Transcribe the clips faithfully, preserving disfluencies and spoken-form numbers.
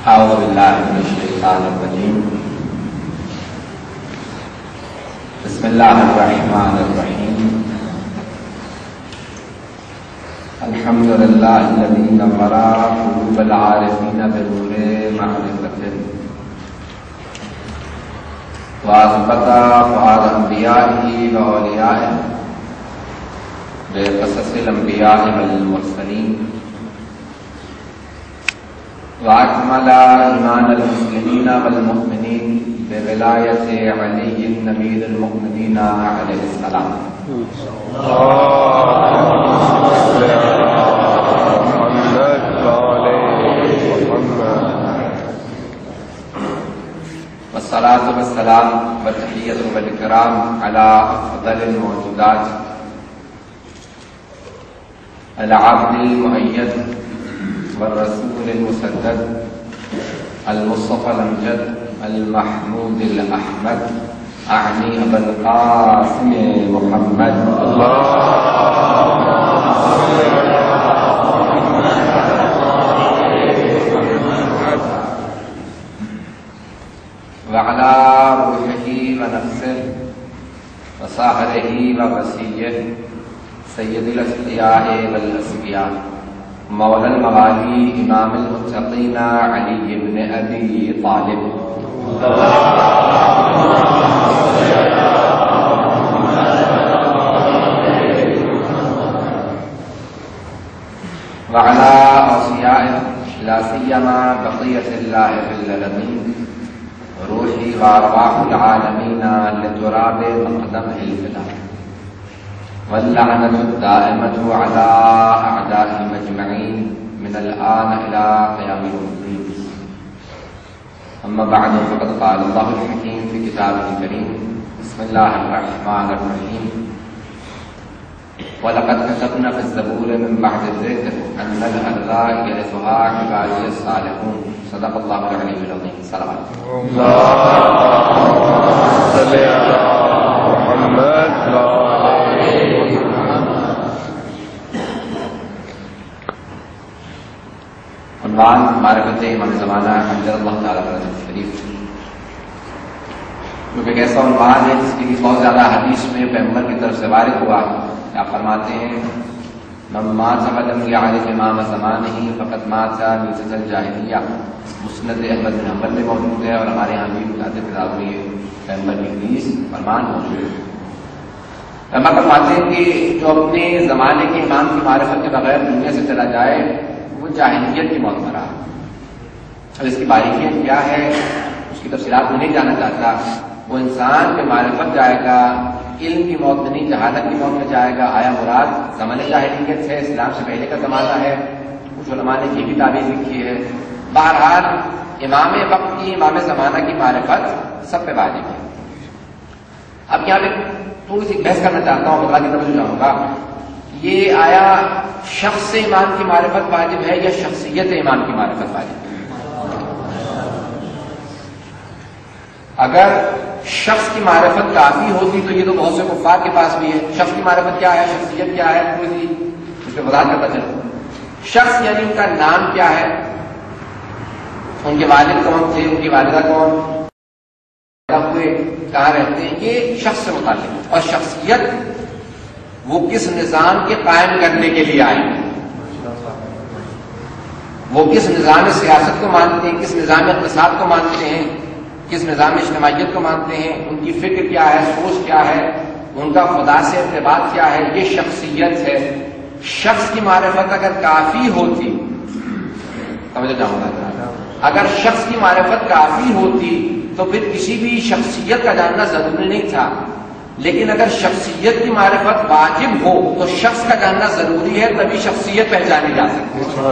اعوذ باللہ من الشیطان الرجیم بسم اللہ الرحمن الرحیم الحمد للہ الذی نور قلوب العارفین بنور معرفته واثبت فؤاد انبیائه واولیائه بقصص الانبیاء والمرسلین واکمل ایمان المسلمین والمؤمنین بولایت علی النبی المؤمنین علیہ السلام. والصلاة والسلام والتحیۃ والاکرام علی افضل الموجودات العبد المؤید والرسول المسدد المصطفى الامجد المحمود الاحمد اعنی ابا القاسم محمد وعلى روحه ونفسه وصاحبه ووصيه سید الاسقیاء والاسقیاء مولا الموالی امام المتقین علی بن ابی طالب وعلى اوصیائه لا سیما بقیۃ اللہ فی الارضین روحی وارواح العالمین لتراب مقدمہ الفلاح واللعنة الدائمة على أعدائهم أجمعين من الآن إلى قيام يوم الدين. أما بعد فقد قال الله الحكيم في كتابه الكريم بسم الله الرحمن الرحيم ولقد كتبنا في الزبور من بعد الذكر أن الأرض يرثها عبادي الصالحون. صدق الله العلي العظيم. صلوات اللهم صل على محمد. عنوان معرفت امام زمانہ حضرت اللہ تعالیٰ عنہ شریف، کیونکہ ایک ایسا عنوان ہے جس کی بہت زیادہ حدیث میں پیغمبر کی طرف سے وارد ہوا. آپ فرماتے ہیں من مات ولم يعرف امام زمانہ فقد مات میتۃ الجاہلیہ. مسند احمد بن حنبل میں موجود ہے اور ہمارے یہاں بھی متعدد کتابوں میں پیغمبر کی حدیث فرمان موجود ہے. پیغمبر فرماتے ہیں کہ جو اپنے زمانے کے امام کی معرفت کے بغیر دنیا سے چلا جائے وہ جاہلیت کی موت مرا. اب اس کی باریکیت کیا ہے اس کی تفصیلات میں نہیں جانا چاہتا. وہ انسان پہ معرفت جائے گا، علم کی موت میں نہیں جہالت کی موت میں جائے گا. آیا مراد زمانے جاہلیت ہے، اسلام سے پہلے کا زمانہ ہے؟ کچھ علماء نے یہ بھی تعبیر لکھی ہے. بہرحال امام وقت کی، امام زمانہ کی معرفت سب پہ واجب ہے. اب یہاں پہ تھوڑی سی بحث کرنا چاہتا ہوں، اللہ کی طرف جاؤں گا. یہ آیا شخص امام کی معرفت واجب ہے یا شخصیت امام کی معرفت واجب ہے؟ اگر شخص کی معرفت کافی ہوتی تو یہ تو بہت سے کفار کے پاس بھی ہے. شخص کی معرفت کیا ہے، شخصیت کیا ہے، تھوڑی سی اس پہ وضاحت کرتا چلو. شخص یعنی ان کا نام کیا ہے، ان کے والد کون تھے، ان کی والدہ کون ہوئے، کہاں رہتے ہیں، یہ شخص سے متعلق. اور شخصیت وہ کس نظام کے قائم کرنے کے لیے آئے ہیں، وہ کس نظام سیاست کو مانتے ہیں، کس نظام اقتصاد کو مانتے ہیں، کس نظام اجتماعیت کو مانتے ہیں، ان کی فکر کیا ہے، سوچ کیا ہے، ان کا خدا سے ارتباط کیا ہے، یہ شخصیت ہے. شخص کی معرفت اگر کافی ہوتی، سمجھ جاؤں گا، اگر شخص کی معرفت کافی ہوتی تو پھر کسی بھی شخصیت کا جاننا ضروری نہیں تھا. لیکن اگر شخصیت کی معرفت واجب ہو تو شخص کا جاننا ضروری ہے، تبھی شخصیت پہچانی جا سکتی ہے.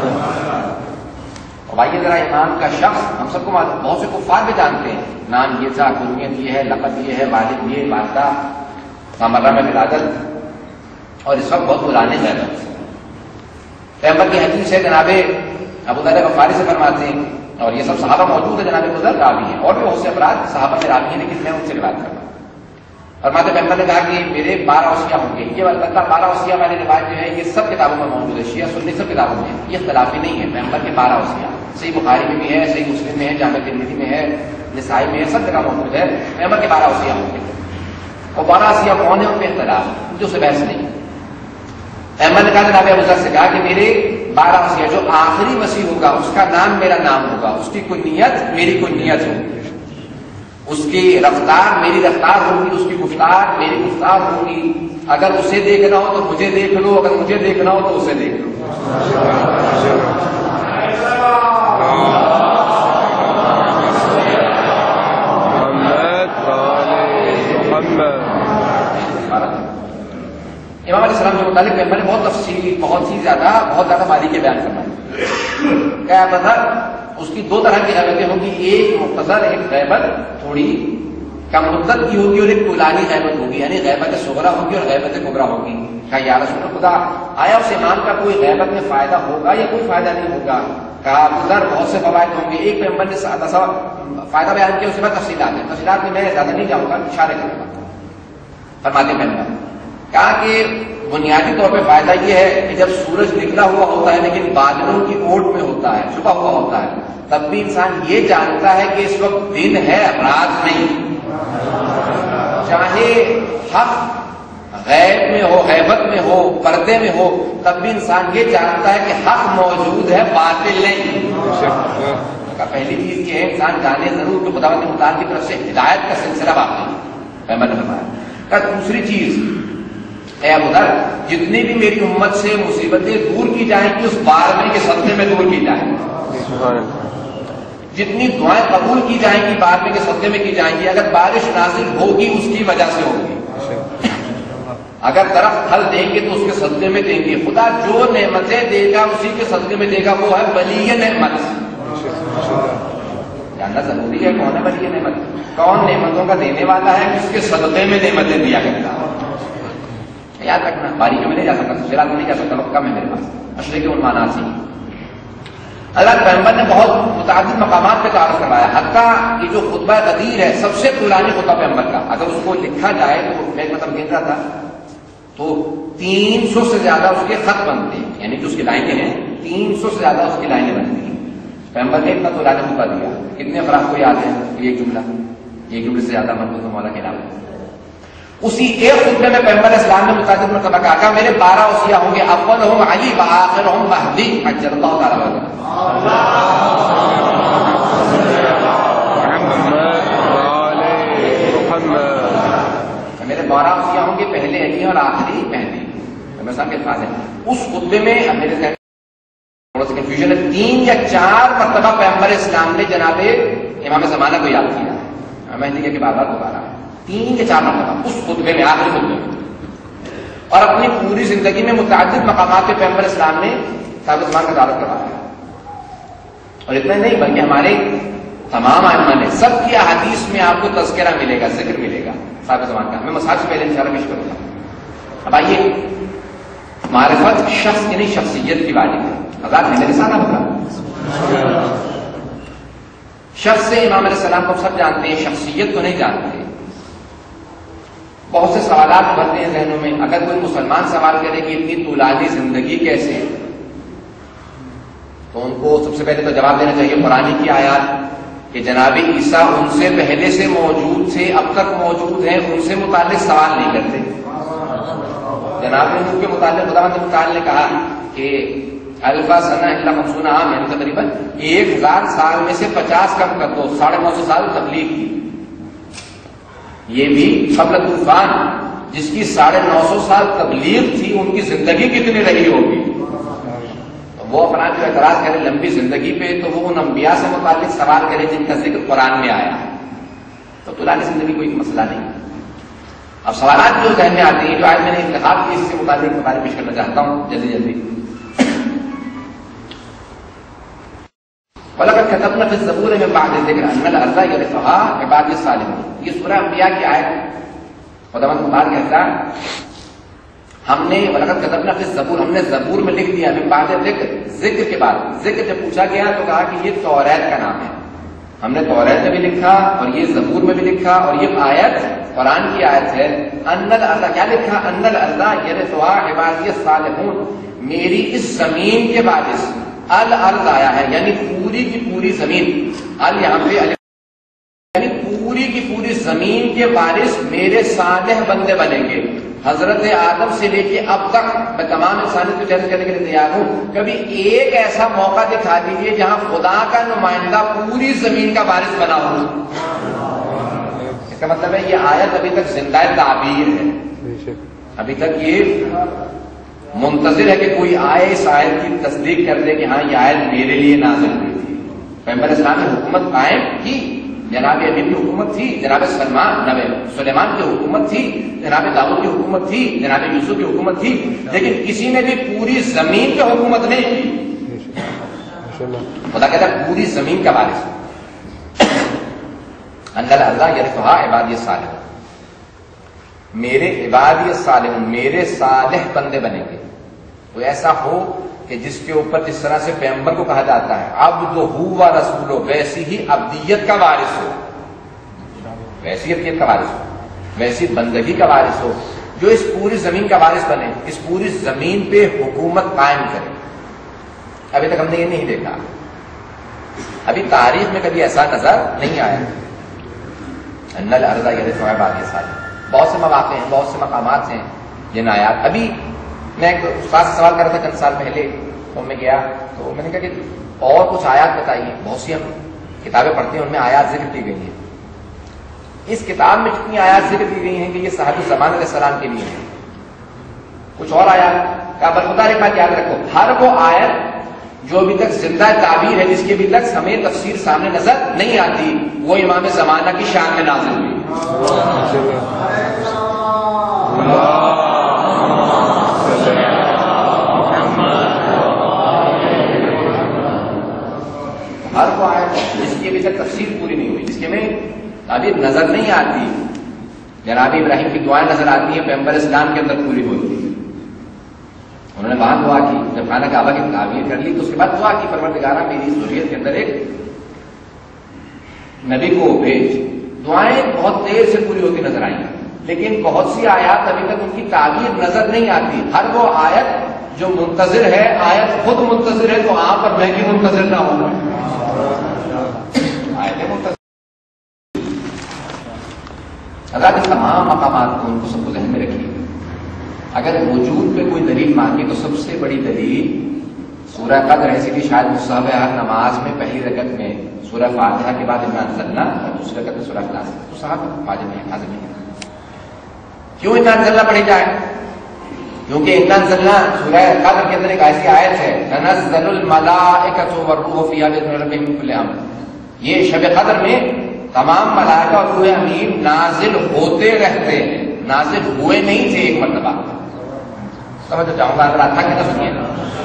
اور بھائی ذرا امام کا شخص ہم سب کو بہت سے کفار بھی جانتے ہیں، نام یہ تھا، کنیت یہ ہے، لقب یہ ہے، والد یہ، والدہ مرہ میں ولادت، اور اس وقت بہت پرانے زیادہ. پیغمبر کی حدیث ہے جناب ابو ذر غفاری سے فرماتے ہیں، اور یہ سب صحابہ موجود ہے، جناب ابو ذر راوی ہیں، اور بھی بہت سے افراد صحابہ میں راوی ہیں، لیکن میں ان سے روایت کرتا ہوں. فرماتے پیغمبر نے کہا کہ میرے بارہ اوصیہ ہوں گے. یہ البتہ بارہ اوصیہ والی روایت جو ہے یہ سب کتابوں میں موجود ہے, شیعہ سنی سب کتابوں میں, یہ اختلافی نہیں ہے. پیغمبر کے بارہ اوصیہ صحیح بخاری میں بھی ہے, صحیح مسلم میں ہے, جامع ترمذی میں ہے, نسائی میں ہے, سب جگہ موجود ہے. پیغمبر کے بارہ اوصیہ ہوں گے. اور بارہ اوصیہ کون ہے ان پہ اختلاف, جو سے بحث نہیں. پیغمبر نے کہا جناب ابو ذر سے کہا کہ میرے بارہ اوصیہ جو آخری وصی ہوگا اس کا نام میرا نام ہوگا, اس کی کنیت میری کنیت ہوگی, اس کی رفتار میری رفتار ہوگی, اس کی گفتار میری گفتار ہوگی. اگر اسے دیکھنا ہو تو مجھے دیکھ لو, اگر مجھے دیکھنا ہو تو اسے دیکھ لو. امام علیہ السلام کے متعلق میں نے بہت تفصیل بہت ہی زیادہ بہت زیادہ باریکی بیان کرنا ہے. کیا مطلب اس کی دو طرح کی غیبتیں ہوں گی, ایک مختصر, ایک غیبت تھوڑی کم مدت کی ہوگی, اور ایک طولانی غیبت ہوگی, یعنی غیبت صغرا ہوگی اور غیبت کبرا ہوگی. کہا یا رسول خدا آیا اس امام کا کوئی غیبت میں فائدہ ہوگا یا کوئی فائدہ نہیں ہوگا؟ کہا ادھر بہت سے فوائد ہوں گے. ایک پیغمبر نے فائدہ بیان کیا, اس کے بعد تفصیلات ہیں, تفصیلات میں میں زیادہ نہیں جاؤں گا, اشارے کروں گا. فرماتے پیغمبر کہا کہ بنیادی طور پہ فائدہ یہ ہے کہ جب سورج نکلا ہوا ہوتا ہے لیکن بادلوں کی اوٹ میں ہوتا ہے, چھپا ہوا ہوتا ہے, تب بھی انسان یہ جانتا ہے کہ اس وقت دن ہے رات نہیں. چاہے حق غیب میں ہو, غیبت میں ہو, پردے میں ہو, تب بھی انسان یہ جانتا ہے کہ حق موجود ہے, باطل نہیں. پہلی چیز یہ ہے انسان جانے ضرور کہ خداوند مختار کی طرف سے ہدایت کا سلسلہ باقی ہے. دوسری چیز اے ابو ذر, جتنی بھی میری امت سے مصیبتیں دور کی جائیں گی اس بارہویں کے صدقے میں دور کی جائیں گی. جتنی دعائیں قبول کی جائیں گی بارہویں کے صدقے میں کی جائیں گی. اگر بارش نازل ہوگی اس کی وجہ سے ہوگی, اگر درخت پھل دیں گے تو اس کے صدقے میں دیں گے. خدا جو نعمتیں دے گا اسی کے صدقے میں دے گا, وہ ہے ولی نعمت. جاننا ضروری ہے کون ہے ولی نعمت, کون نعمتوں کا دینے والا ہے, اس کے صدقے میں نعمتیں دیا کرتا ہے. یاد رکھنا, باریکی میں نہیں جا سکتا, تفصیلات میں نہیں جا سکتا, وقت کم ہے میرے پاس. اشرے کے عنوانات سے اللہ پیغمبر نے بہت متعدد مقامات پہ تعارف کروایا. حتیٰ یہ جو خطبہ غدیر ہے سب سے طولانی خطبہ پیغمبر کا, اگر اس کو لکھا جائے تو میں مطلب گن رہا تھا تو تین سو سے زیادہ اس کے خط بنتے ہیں, یعنی جو اس کی لائنیں ہیں تین سو سے زیادہ اس کی لائنیں بنتی ہیں. پیغمبر نے اتنا طولانی خطبہ دیا. کتنے افراد کو یاد ہے ایک جملہ, ایک جملے سے زیادہ مربوط مولا کے نام. اسی ایک خطبے میں پیغمبر اسلام نے متعدد مرتبہ کہا کہ میرے بارہ اوصیہ ہوں گے, اولہم علی وآخرہم مہدی عجل اللہ تعالی وجہہ. میرے بارہ اوصیہ ہوں گے, پہلے علی اور آخری مہدی. پیغمبر صاحب کے الفاظ ہیں. اس خطبے میں میرے ذہن تھوڑا سا کنفیوژن ہے, تین یا چار مرتبہ پیغمبر اسلام نے جناب امام زمانہ کو یاد کیا, مہدی کے بعد دوبارہ تین یا چار مرتبہ اس خطبے میں, آخری خطبے میں. اور اپنی پوری زندگی میں متعدد مقامات پہ پیغمبر اسلام نے صاحب زمان کا دعوت کروایا. اور اتنا نہیں بلکہ ہمارے تمام ائمہ نے سب کی احادیث میں آپ کو تذکرہ ملے گا, ذکر ملے گا صاحب زمان کا. میں مسائل سے پہلے انشاءاللہ پیش کروں گا. اب آئیے, معرفت شخص کی نہیں شخصیت کی بات ہے. حضرات ہے میرے ساتھ ہوگا, شخص سے امام علیہ السلام کو سب جانتے ہیں, شخصیت کو نہیں جانتے. بہت سے سوالات بنتے ہیں ذہنوں میں. اگر کوئی مسلمان سوال کرے کہ اتنی طولانی زندگی کیسے, تو ان کو سب سے پہلے تو جواب دینا چاہیے قرآن کی آیات کہ جناب عیسیٰ ان سے پہلے سے موجود تھے, اب تک موجود ہیں, ان سے متعلق سوال نہیں کرتے. جناب نوح کے متعلق خداوند تعالی نے کہا کہ الفا سنہ الا خمسون عام, یعنی تقریباً ایک ہزار سال میں سے پچاس کم کر دو, ساڑھے نو سو سال تبلیغ کی. یہ بھی قبل طوفان, جس کی ساڑھے نو سو سال تبلیغ تھی, ان کی زندگی کتنی رہی ہوگی. تو وہ اپنا جو اعتراض کرے لمبی زندگی پہ, تو وہ ان انبیاء سے متعلق سوال کرے جن کا ذکر قرآن میں آیا. تو طولانی زندگی کوئی مسئلہ نہیں. اب سوالات جو ذہن میں آتے ہیں, جو آج میں نے انتخاب کی, اس سے متعلق بتانے پیش کرنا چاہتا ہوں جلدی جلدی. وَلَقَدْ كَتَبْنَا فِي الزَّبُورِ مِن بَعْدِ الذِّكْرِ أَنَّ الْأَرْضَ يَرِثُهَا عِبَادِيَ الصَّالِحُونَ. یہ سورہ انبیاء کی آیت خداوند مختار کہتا ہے ہم نے وَلَقَدْ كَتَبْنَا فِي الزَّبُورِ, ہم نے زبور میں لکھ دیا, من بعد ذکر, ذکر کے بعد. ذکر جب پوچھا گیا تو کہا کہ یہ توریت کا نام ہے. ہم نے توریت میں بھی لکھا اور یہ زبور میں بھی لکھا اور یہ آیت قرآن کی آیت ہے. ان الارض کیا لکھا؟ ان الارض یرثها عبادی الصالحون. میری اس زمین کے وارث الارض آیا ہے یعنی پوری کی پوری زمین. ال یہاں پہ یعنی پوری کی پوری زمین کے وارث میرے صالح بندے بنیں گے. حضرت آدم سے لے کے اب تک میں تمام انسانیت کو چیلنج کرنے کے لیے تیار ہوں. کبھی ایک ایسا موقع دکھا دیجیے جہاں خدا کا نمائندہ پوری زمین کا وارث بنا ہو. اس کا مطلب ہے یہ آیت ابھی تک زندہ تعبیر ہے. ابھی تک یہ منتظر ہے کہ کوئی آئے اس آیت کی تصدیق کر دے کہ ہاں یہ آیت میرے لیے نازل ہوئی تھی. پیغمبر اسلام کی حکومت قائم تھی, جناب ابی کی حکومت تھی, جناب سلمان نبی سلیمان کی حکومت تھی, جناب داؤد کی حکومت تھی, جناب یوسف کی حکومت تھی, لیکن کسی نے بھی پوری زمین پہ حکومت نہیں کی. خدا کہتا ہے پوری زمین کا وارث. ان الارض یرثها عبادی الصالحون. میرے عبادی الصالحون میرے صالح بندے بنیں گے. کوئی ایسا ہو کہ جس کے اوپر جس طرح سے پیغمبر کو کہا جاتا ہے عبد ہو و رسول ہو, ویسی ہی عبدیت کا وارث ہو, ویسی عبدیت کا وارث ہو, ویسی بندگی کا وارث ہو, جو اس پوری زمین کا وارث بنے, اس پوری زمین پہ حکومت قائم کرے. ابھی تک ہم نے یہ نہیں دیکھا, ابھی تاریخ میں کبھی ایسا نظر نہیں آیا. ان الارض یرثها عبادی الصالحون. بہت سے مواقع ہیں, بہت سے مقامات ہیں جن آیات. ابھی میں ایک استاد سے سوال کر رہا تھا چند سال پہلے, تو میں گیا تو میں نے کہا کہ اور کچھ آیات بتائیے. بہت سی ہم کتابیں پڑھتے ہیں ان میں آیات ذکر کی گئی ہیں. اس کتاب میں جتنی آیات ذکر کی گئی ہیں کہ یہ صحابی زمان علیہ السلام کے لیے ہیں. کچھ اور آیات کا برخدار بات یاد رکھو, ہر وہ آیت جو ابھی تک زندہ تعبیر ہے, جس کی ابھی تک ہمیں تفسیر سامنے نظر نہیں آتی, وہ امام زمانہ کی شان میں نازل ہوئی. ہر وہ آیت جس کی ابھی تک تفسیر پوری نہیں ہوئی, جس کی ہمیں تعبیر نظر نہیں آتی. جناب ابراہیم کی دعائیں نظر آتی ہیں, پیغمبر اسلام کے اندر پوری ہوتی ہے. انہوں نے وہاں دعا کی, جب خانہ کعبہ کی تعبیر کر لی تو اس کے بعد دعا کی پروردگارہ میری ذریت کے اندر ایک نبی کو بھیج. دعائیں بہت دیر سے پوری ہوتی نظر آئی, لیکن بہت سی آیات ابھی تک ان کی تعبیر نظر نہیں آتی. ہر وہ آیت جو منتظر ہے, آیت خود منتظر ہے, تو آپ اور میں بھی منتظر نہ ہوں. آیتیں منتظر. اللہ کے تمام مقامات کو ان کو سب کو ذہن میں رکھیے. اگر وجود پہ کوئی دلیل مانگے تو سب سے بڑی دلیل سورہ قدر ہے. اسی لیے شاید مصحف ہر نماز میں پہلی رکعت میں سورہ فاتحہ کے بعد انا انزلنا اور دوسری رکعت میں سورہ اخلاص. تو صاحب واجب نہیں, حاضر نہیں ہے. کیوں انا انزلنا پڑھی جائے؟ کیونکہ انا انزلنا سورہ قدر کے اندر ایک ایسی آیت ہے تنزل الملائکۃ والروح فیہا باذن ربہم من کل امر. یہ شب قدر میں تمام ملائکہ اور روح امین نازل ہوتے رہتے ہیں, نازل ہوئے نہیں تھے ایک مرتبہ. سمجھ جاؤں گا اگر آپ تھک نہ سنیے.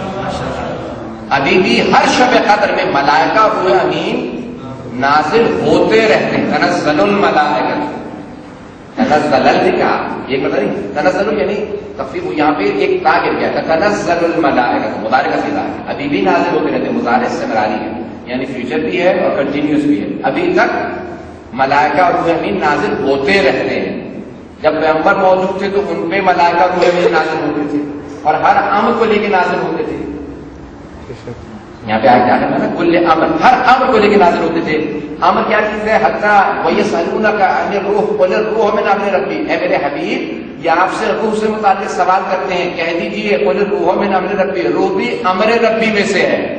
ابھی بھی ہر شب قدر میں ملائکہ اور روح امین نازل ہوتے رہتے ہیں. تنزل الملائکۃ, تنزل لکھا یہ پتہ نہیں, تنزل یعنی تخفیف, یہاں پہ ایک تا گر گیا تھا. تنزل الملائکۃ مضارع کا صیغہ ہے, ابھی بھی نازل ہوتے رہتے ہیں. مضارع استمراری ہے یعنی فیوچر بھی ہے اور کنٹینیوس بھی ہے. ابھی تک ملائکہ اور روح امین نازل ہوتے رہتے ہیں. جب پیغمبر موجود تھے تو ان پہ ملائکہ اور روح امین نازل ہوتے تھے اور ہر امر کو لے کے نازل ہوتے تھے. یہاں پہ آج کیا کرنا نا, کل امر, ہر امر کو لے کے نازل ہوتے تھے. امر کیا چیز ہے؟ حتیٰ وَيَسْأَلُونَكَ عَنِ الرُّوحِ قُلِ الرُّوحُ مِنْ أَمْرِ رَبِّي. اے میرے حبیب یہ آپ سے روح سے متعلق سوال کرتے ہیں, کہہ دیجیے قُلِ الرُّوحُ مِنْ أَمْرِ رَبِّي, روح بھی امر ربی میں سے ہے.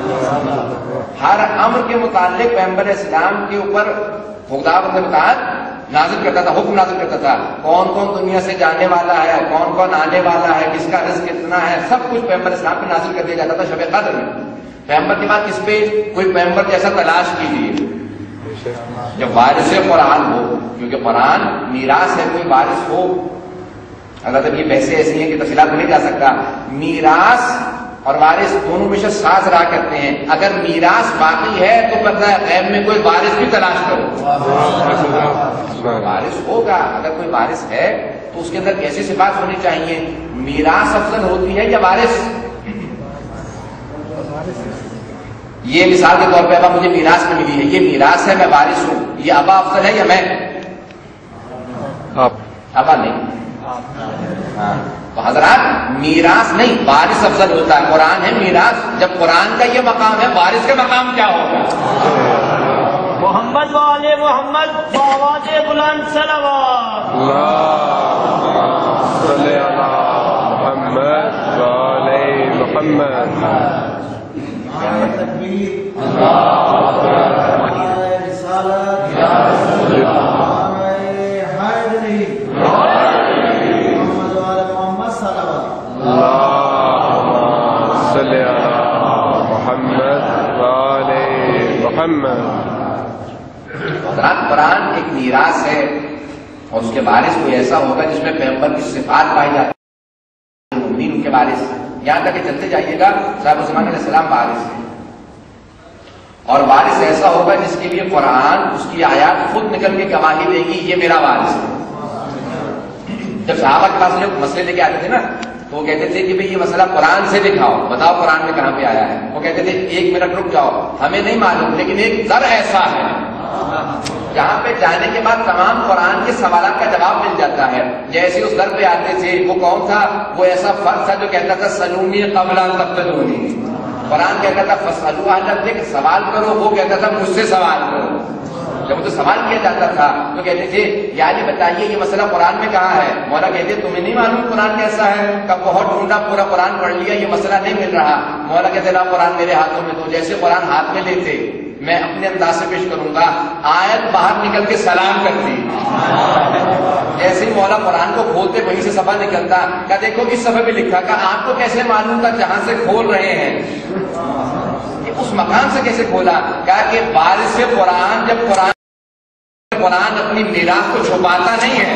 ہر امر کے متعلق پیغمبر اسلام کے اوپر خدا بند متعلق نازل کرتا تھا, حکم نازل کرتا تھا. کون کون دنیا سے جانے والا ہے, کون کون آنے والا ہے, کس کا رزق کتنا ہے, سب کچھ پیغمبر اسلام پہ نازل کر دیا جاتا تھا شب قدر میں. پیغمبر کے بعد اس پہ کوئی پیغمبر جیسا تلاش کیجیے جب وارث قرآن ہو, کیونکہ قرآن میراث ہے, کوئی وارث ہو. اگر تک یہ بحثیں ایسی ہیں کہ تفصیلات میں نہیں جا سکتا. میراث اور وارث دونوں میں سے ساز رہا کرتے ہیں. اگر میراث باقی ہے تو پتہ ہے غیب میں کوئی وارث بھی تلاش کرو. وارث ہوگا, اگر کوئی وارث ہے تو اس کے اندر کیسی صفات ہونی چاہیے؟ میراث افضل ہوتی ہے یا وارث؟ یہ مثال کے طور پہ ابا مجھے میراث میں ملی ہے، یہ میراث ہے، میں وارث ہوں، یہ ابا افضل ہے یا میں؟ آپ ابا نہیں. ہاں تو حضرات میراث نہیں، وارث افضل ہوتا ہے. قرآن ہے میراث. جب قرآن کا یہ مقام ہے، وارث کا مقام کیا ہوگا؟ محمد والے محمد آواز بلند صلوات. اللهم صل علی محمد وعلی محمد. حضرات قرآن ایک میراث ہے اور اس کے وارث کوئی ایسا ہوگا جس میں پیغمبر کی صفات پائی جاتی ہے، مومنین ان کے وارث. یہاں تک کہ چلتے جائیے گا صاحب عثمان علیہ السلام وارث ہے، اور وارث ایسا ہوگا جس کے لیے قرآن اس کی آیات خود نکل کے گواہی دے گی یہ میرا وارث ہے. جب صحابہ کے پاس لوگ مسئلے لے کے آتے تھے نا تو وہ کہتے تھے کہ بھئی یہ مسئلہ قرآن سے دکھاؤ، بتاؤ قرآن میں کہاں پہ آیا ہے. وہ کہتے تھے ایک منٹ رک جاؤ، ہمیں نہیں معلوم، لیکن ایک در ایسا ہے جہاں پہ جانے کے بعد تمام قرآن کے سوالات کا جواب مل جاتا ہے. جیسے اس در پہ آتے تھے، وہ کون تھا؟ وہ ایسا فرد تھا جو کہتا تھا سلونی قبل ان تقتلونی. قرآن کہتا تھا فاسألوا اہل الذکر، سوال کرو. وہ کہتا تھا مجھ سے سوال کرو. جب تو سوال کیا جاتا تھا تو کہتے تھے یا جی بتائیے یہ مسئلہ قرآن میں کہاں ہے؟ مولا کہتے تمہیں نہیں معلوم قرآن کیسا ہے؟ کب بہت ڈھونڈا، پورا قرآن پڑھ لیا، یہ مسئلہ نہیں مل رہا. مولا کہتے لا قرآن میرے ہاتھوں میں دو. جیسے قرآن ہاتھ میں لیتے میں اپنے انداز سے پیش کروں گا، آیت باہر نکل کے سلام کرتی. جیسے ہی مولا قرآن کو کھولتے وہیں سے صفحہ نکلتا، کہا دیکھو اس صفحے پہ لکھا، کہا آپ کو کیسے معلوم تھا جہاں سے کھول رہے ہیں؟ اس مقام سے کیسے کھولا؟ کہا کہ وارث سے قرآن جب قرآن قرآن اپنی میراث کو چھپاتا نہیں ہے،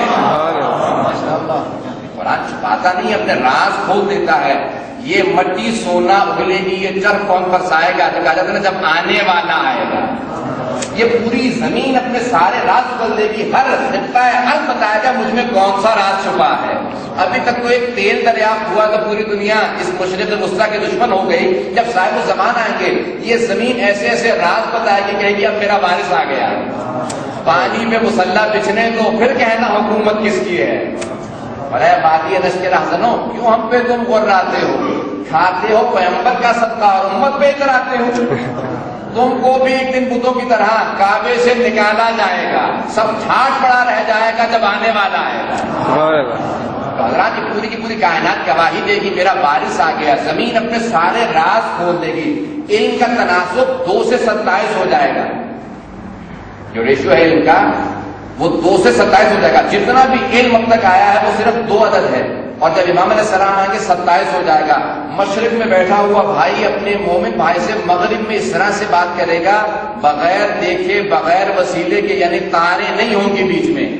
قرآن چھپاتا نہیں ہے، اپنے راز کھول دیتا ہے. یہ مٹی سونا اگلے گی، یہ چرخ کون برسائے گا؟ کہا جاتا ہے نا جب آنے والا آئے گا. یہ پوری زمین اپنے سارے راز کھول دے گی، ہر خطہ ہر بتائے گا مجھ میں کون سا راز چھپا ہے. ابھی تک تو ایک تیل دریافت ہوا تو پوری دنیا اس مشرق وسطیٰ کے دشمن ہو گئی. جب صاحب الزمان آئیں گے یہ زمین ایسے ایسے راز بتائے گی، کہے گی اب میرا وارث آ گیا. پانی میں مسلح بچھنے تو پھر کہنا حکومت کس کی ہے. ارے باقی نش کے رہزنوں کیوں ہم پہ تم غراتے ہو؟ کھاتے ہو پیغمبر کا صدقہ اور امت پہ اتراتے ہو. تم کو بھی ایک دن بتوں کی طرح کعبے سے نکالا جائے گا، سب ٹھاٹ پڑا رہ جائے گا جب آنے والا آئے گا. حضرات کی پوری کی پوری کائنات گواہی دے گی میرا وارث آ گیا. زمین اپنے سارے راز کھول دے گی. علم کا تناسب دو سے ستائیس ہو جائے گا. جو ریشو ہے علم کا وہ دو سے ستائیس ہو جائے گا. جتنا بھی علم اب تک آیا ہے وہ صرف دو عدد ہے، اور جب امام علیہ السلام آئیں گے ستائیس ہو جائے گا. مشرق میں بیٹھا ہوا بھائی اپنے مومن بھائی سے مغرب میں اس طرح سے بات کرے گا بغیر دیکھے بغیر وسیلے کے، یعنی تارے نہیں ہوں گے بیچ میں.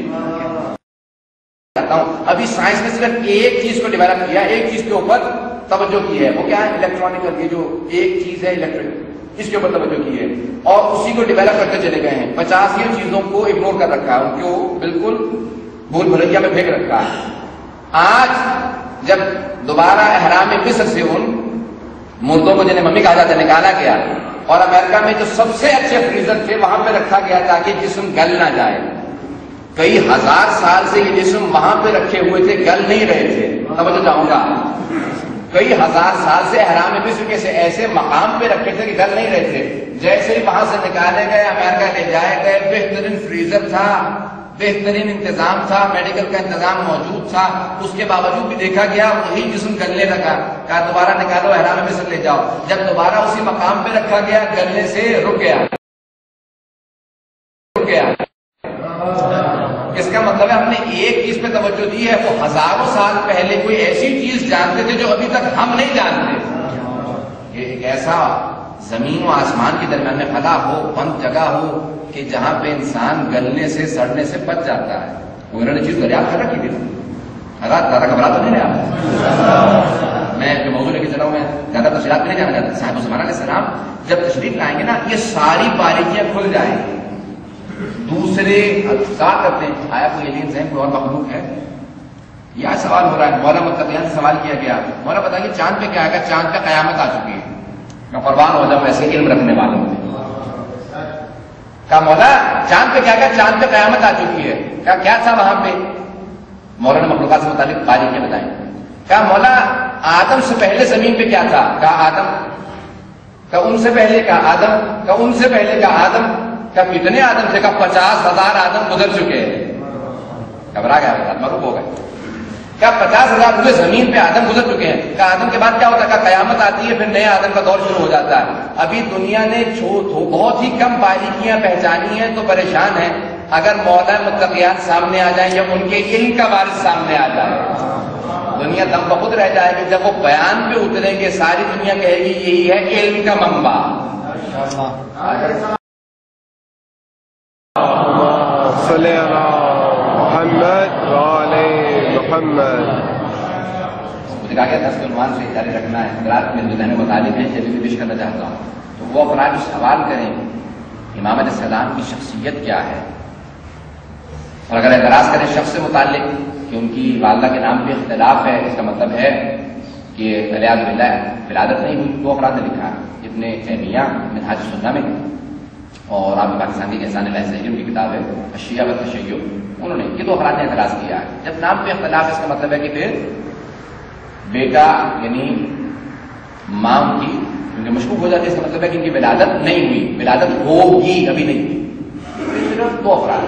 ابھی سائنس نے صرف ایک چیز کو ڈیولپ کیا، ایک چیز کے اوپر توجہ کی ہے، وہ کیا ہے؟ الیکٹرانک. یہ جو ایک چیز ہے الیکٹرک، اس کے اوپر توجہ کی ہے اور اسی کو ڈیولپ کرتے چلے گئے ہیں. پچاس یہ چیزوں کو اگنور کر رکھا ہے، ان کو بالکل بھول بھلیا میں پھینک رکھا ہے. آج جب دوبارہ احرام مصر سے ان مردوں کو جنہیں ممی کہا جاتا ہے نکالا گیا، اور امریکہ میں جو سب سے اچھے فریزر تھے وہاں پہ رکھا گیا تاکہ جسم گل نہ جائے. کئی ہزار سال سے یہ جسم وہاں پہ رکھے ہوئے تھے، گل نہیں رہے تھے. توجہ چاہوں گا، کئی ہزار سال سے احرام مصر کے ایسے مقام پہ رکھے تھے کہ گل نہیں رہے تھے. جیسے ہی وہاں سے نکالے گئے امریکہ لے جائے گئے، بہترین فریزر تھا، بہترین انتظام تھا، میڈیکل کا انتظام موجود تھا، اس کے باوجود بھی دیکھا گیا وہی جسم گلنے لگا. کہا دوبارہ نکالو احرام مصر لے جاؤ. جب دوبارہ اسی مقام پہ رکھا گیا گلنے سے رک گیا رک گیا اس کا مطلب ہے ہم نے ایک چیز پہ توجہ دی ہے، وہ ہزاروں سال پہلے کوئی ایسی چیز جانتے تھے جو ابھی تک ہم نہیں جانتے. یہ ایک ایسا زمین و آسمان کے درمیان میں خلا ہو، بند جگہ ہو کہ جہاں پہ انسان گلنے سے سڑنے سے بچ جاتا ہے. وہ انہوں نے چیز دریافت کر رکھی تھی. حضرات زیادہ گھبرا تو نہیں رہا. میں جو موضوع لے کے چلا ہوں میں زیادہ تفصیلات میں نہیں جانا چاہتا. صاحب عثمان علیہ السلام جب تشریف لائیں گے نا یہ ساری باریکیاں کھل جائیں گی. دوسرے کیا کرتے ہیں؟ آیا کوئی ایلینز ہیں، کوئی اور مخلوق ہے؟ یہ سوال ہو رہا ہے. مولا متقیان سے سوال کیا گیا، مولا بتائیے چاند پہ کیا آئے گا؟ چاند پہ قیامت آ چکی ہے. کہ قربان ہو جاؤ ایسے علم رکھنے والوں سے. کہا مولا چاند پہ کیا کیا؟ چاند پہ قیامت آ چکی ہے. کہا کیا تھا وہاں پہ؟ مولا نے مخلوقات سے متعلق باریکیاں بتائیں. کہا مولا آدم سے پہلے زمین پہ کیا تھا؟ کہا آدم. کہا ان سے پہلے کا آدم. کہا ان سے پہلے کا آدم. کہا کتنے آدم تھے؟ کہا پچاس ہزار آدم گزر چکے ہیں. گھبرا گیا, مروب ہو گئے. کیا پچاس ہزار پورے زمین پہ آدم گزر چکے ہیں؟ کہا آدم کے بعد کیا ہوتا ہے؟ کہا قیامت آتی ہے, پھر نئے آدم کا دور شروع ہو جاتا ہے. ابھی دنیا نے بہت ہی کم باریکیاں پہچانی ہیں تو پریشان ہیں. اگر مولا متقیات سامنے آ جائیں یا ان کے علم کا وارث سامنے آ جائے, دنیا دم بخود رہ جائے گی. جب وہ بیان پہ اتریں گے ساری دنیا کہے گی یہی ہے علم کا منبع. صلی محمد وعلی محمد. مجھے کہا گیا دس کے عنوان سے جاری رکھنا ہے. حضرات میرے ذہن متعلق ہے جب بھی پیش کرنا چاہتا ہوں تو وہ افراد سوال کریں امام علیہ السلام کی شخصیت کیا ہے, اور اگر اعتراض کریں شخص سے متعلق کہ ان کی والدہ کے نام پہ اختلاف ہے, اس کا مطلب ہے کہ والعیاذ باللہ ولادت نہیں ہوئی. وہ افراد نے لکھا ابن تیمیہ منہاج السنہ میں, اور آپ پاکستان کی احسان اللہ سہیل کی کتاب ہے اشیاء و تشیع, انہوں نے یہ دو افراد نے اعتراض کیا ہے. جب نام پہ اختلاف, اس کا مطلب ہے کہ پھر بیٹا یعنی ماں کی کیونکہ مشکوک ہو جاتی ہے, اس کا مطلب ہے کہ ان کی ولادت نہیں ہوئی, ولادت ہوگی ابھی نہیں ہوئی. صرف دو افراد.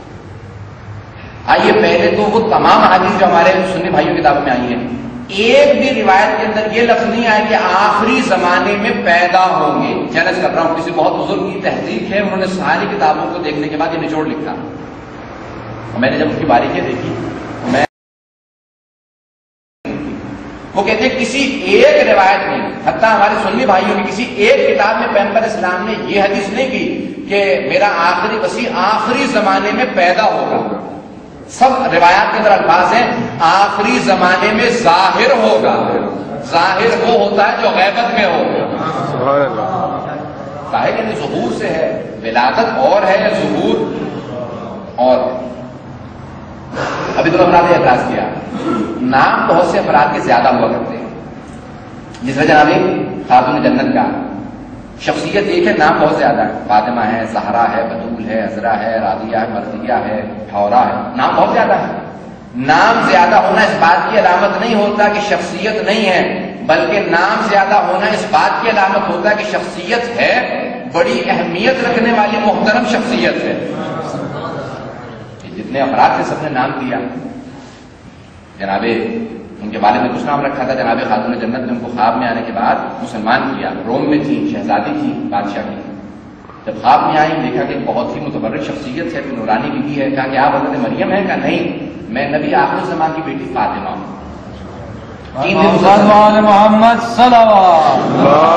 آئیے پہلے تو وہ تمام حدیث جو ہمارے سنی بھائیوں کی کتابوں میں آئی ہیں, ایک بھی روایت کے اندر یہ لفظ نہیں آیا کہ آخری زمانے میں پیدا ہوں گے. چیلنج کر رہا ہوں, کسی بہت بزرگ کی تحقیق ہے, انہوں نے ساری کتابوں کو دیکھنے کے بعد یہ نچوڑ لکھا. اور میں نے جب اس کی باریکیاں دیکھی تو میں وہ کہتے ہیں کسی ایک روایت میں, حتیٰ ہمارے سنی بھائیوں کی کسی ایک کتاب میں پیغمبر اسلام نے یہ حدیث نہیں کی کہ میرا آخری وسیع آخری زمانے میں پیدا ہوگا. سب روایات کے اندر الفاظ ہیں آخری زمانے میں ظاہر ہوگا. ظاہر وہ ہوتا ہے جو غیبت میں ہو. ظاہر یعنی ظہور سے ہے, ولادت اور ہے یا ظہور اور. ابھی تو افراد نے اعتراض کیا نام بہت سے افراد کے زیادہ ہوا کرتے ہیں, جس وجہ ابھی خاتون جنت کا شخصیت ایک ہے, نام بہت زیادہ ہے. فاطمہ ہے, زہرا ہے, بطول ہے, عذرا ہے, راضیہ ہے, مرضیہ ہے, حورا ہے. نام بہت زیادہ ہے. نام زیادہ ہونا اس بات کی علامت نہیں ہوتا کہ شخصیت نہیں ہے, بلکہ نام زیادہ ہونا اس بات کی علامت ہوتا ہے کہ شخصیت ہے, بڑی اہمیت رکھنے والی محترم شخصیت ہے. جتنے افراد تھے سب نے نام دیا. جناب ان کے والد نے کچھ نام رکھا تھا, جناب خاتون جنت نے ان کو خواب میں آنے کے بعد مسلمان کیا. روم میں تھی, شہزادی تھی بادشاہ کی. جب خواب میں آئی دیکھا کہ بہت ہی متبرک شخصیت ہے, نورانی بیوی ہے. کہا کہ آپ حضرت مریم ہیں؟ کہا نہیں, میں نبی آخر زمان کی بیٹی فاطمہ ہوں. تین دن محمد صلوات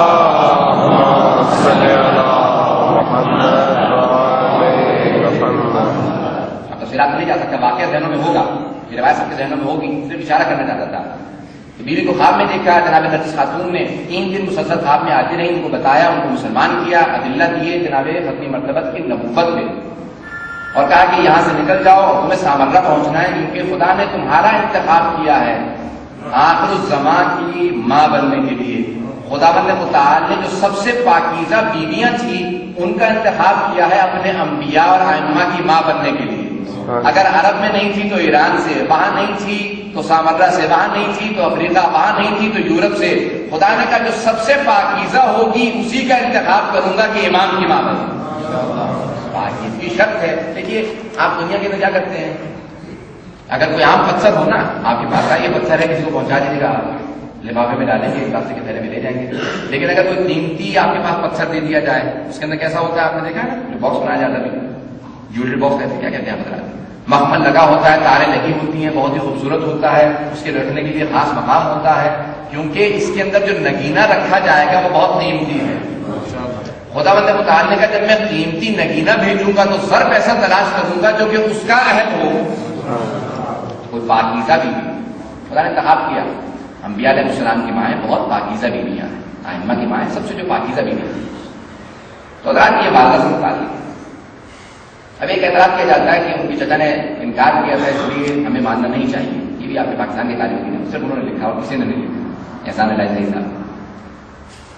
تفصیلات نہیں جا سکتا, واقعہ ذہنوں میں ہوگا, یہ روایت سب کے ذہنوں میں ہوگی, صرف اشارہ کرنا چاہتا تھا. بیوی کو خواب میں دیکھا, جناب نرگس خاتون نے تین دن مسلسل خواب میں آتی رہی, ان کو بتایا, ان کو مسلمان کیا, ادلہ دیے جناب ختم مرتبت کی نبوت میں, اور کہا کہ یہاں سے نکل جاؤ اور تمہیں سامرہ پہنچنا ہے, کیونکہ خدا نے تمہارا انتخاب کیا ہے آخر الزمان کی ماں بننے کے لیے. خداوند متعال نے جو سب سے پاکیزہ بیویاں تھیں ان کا انتخاب کیا ہے اپنے انبیاء اور ائمہ کی ماں بننے کے لیے. اگر عرب میں نہیں تھی تو ایران سے, وہاں نہیں تھی تو سامرہ سے, وہاں نہیں تھی تو افریقہ, وہاں نہیں تھی تو یورپ سے. خدا نے کہا جو سب سے پاکیزہ ہوگی اسی کا انتخاب کروں گا کہ امام کی ماں بنے. پاکیزگی شرط ہے. دیکھیے آپ دنیا کے اندر کیا کرتے ہیں, اگر کوئی عام پتھر ہو نا آپ کے پاس, یہ پتھر ہے, کسی کو پہنچا دیجیے گا, لفافے میں ڈالیں گے, پلاسٹک کے تھیلے میں لے جائیں گے. لیکن اگر کوئی قیمتی آپ کے پاس پتھر دے دیا جائے, اس کے اندر کیسا ہوتا ہے آپ نے دیکھا نا, جو باکس بنایا جاتا ہے, جیولری باکس کہتے ہیں, کیا کہتے ہیں حضرات, مخمل لگا ہوتا ہے, تاریں لگی ہوتی ہیں, بہت ہی خوبصورت ہوتا ہے, اس کے رکھنے کے لیے خاص مقام ہوتا ہے, کیونکہ اس کے اندر جو نگینہ رکھا جائے گا وہ بہت قیمتی ہے. خداوند متعال نے کہا جب میں قیمتی نگینہ بھیجوں گا تو ظرف ایسا تلاش کروں گا جو کہ اس کا عہد ہو, کوئی پاکیزہ بیوی. خدا نے انتخاب کیا, انبیاء علیہ السلام کی مائیں بہت پاکیزہ بیویاں ہیں, ائمہ کی مائیں سب سے جو پاکیزہ بیویاں ہیں. تو حضرات یہ والدہ سے متعلق. اب ایک اعتراض کیا جاتا ہے کہ ان کی چچا نے انکار کیا تھا, اس لیے ہمیں ماننا نہیں چاہیے. یہ بھی آپ کے پاکستان کے طالب علم ہیں, صرف انہوں نے لکھا اور کسی نے نہیں لکھا, احسان اللہ صحیح صاحب.